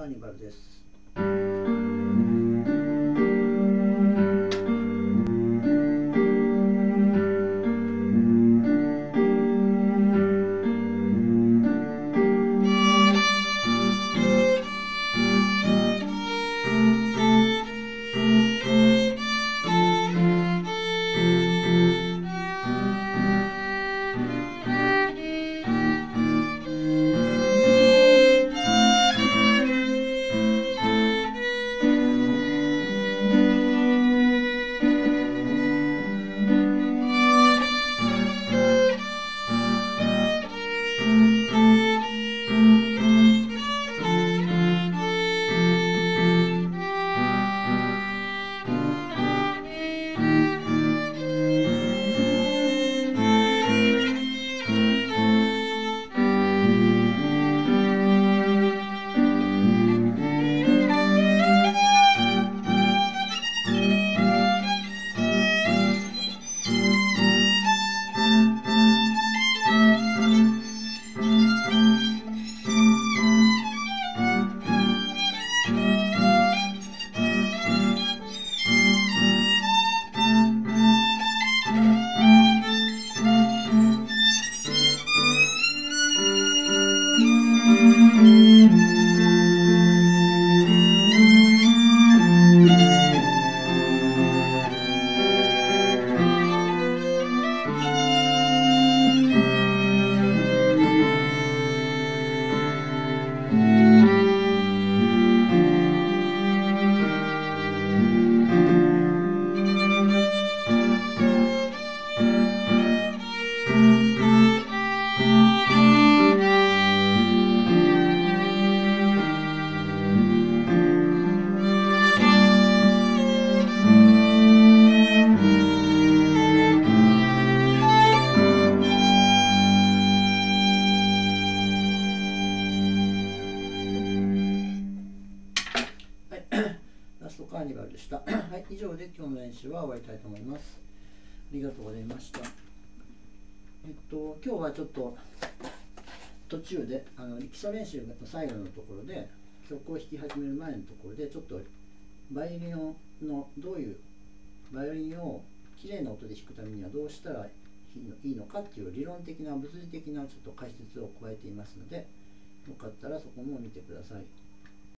ーニバルです。ラストカーニバルでした。はい、以上で今日の練習は終わりたいと思います。ありがとうございました。今日はちょっと途中で基礎練習の最後のところで曲を弾き始める前のところでちょっとバイオリンのどういうバイオリンをきれいな音で弾くためにはどうしたらいいのかっていう理論的な物理的なちょっと解説を加えていますので、よかったらそこも見てください。